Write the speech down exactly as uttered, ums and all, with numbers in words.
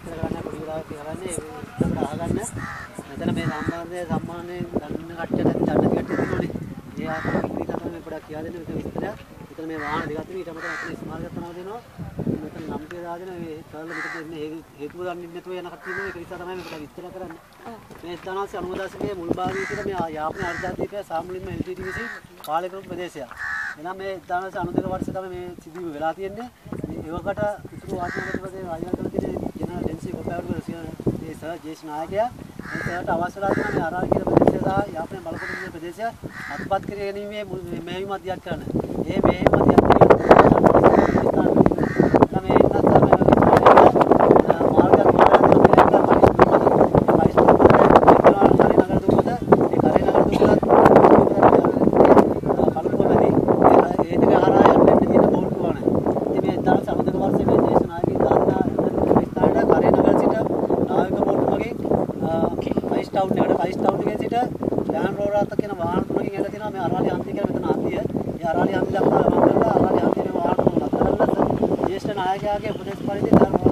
විස්තර කරන්න පොඩි වෙලාවක් කරන්නේ ඒකට අහගන්න. මෙතන මේ සම්බන්ධය සම්මානයෙන් ගන්න කට්ටියට දන්න කට්ටිය තියෙනවනේ. ඒ ආකාරයෙන් තමයි මේ පොඩක් කියලා දෙන්න මෙතන විස්තරයක්. මෙතන මේ වාහන දෙකක් තියෙනවා. ඊට අමතරව මෙතන ස්මාරකයක් තමයි දෙනවා. මෙතන නම් පිය දාගෙන මේ කරලා මෙතන ඉන්නේ හේතුව දන්නේ නැතුව යන කට්ටිය ඉන්නවා. ඒක නිසා තමයි මේ පොඩක් විස්තර කරන්නේ. මේ එක්දාසය අනූ දශකයේ මුල් භාගයේ තියෙන මේ යාපනයේ අර්ධාධිපය සාමුලින්ම L T T V C පාලක කරපු ප්‍රදේශයක්. එනම් මේ එක්දාසය අනූ දෙක වර්ෂයේ තමයි මේ සිදුවීම වෙලා තියෙන්නේ. ඒවකට ඉතුරු ආත්මගතපදේ ආයතන කරලා තියෙන ජෙනරල් ඩෙන්සි කොපෑවුරු ඒ සර් ජේෂ් නායකයා මේ සර්ට අවශ්‍ය වෙලා තියෙන මේ අරාල් කියන ප්‍රදේශය සහ යාපනයේ බලකොටු කියන ප්‍රදේශය අත්පත් කර ගැනීමේ මෙහෙයුම් අධ්‍යයනය කරන. මේ මෙහෙයුම් අධ්‍යයනය ටවුන් එකට ෆයිස් ටවුන් එකේ සිට ලෑන්ඩ් රෝවර් අතක් කියන වාහන තුනකින් ඇවිල්ලා තිනවා මේ අරාලි හන්දිය කියලා මෙතන හන්දිය. ඒ අරාලි හන්දිය දක්වා ගමන් කරලා අරාලි හන්දියේ වාහන තුන නතර කරලා ජේෂ්ඨ නායකයාගේ උපදේශ පරිදි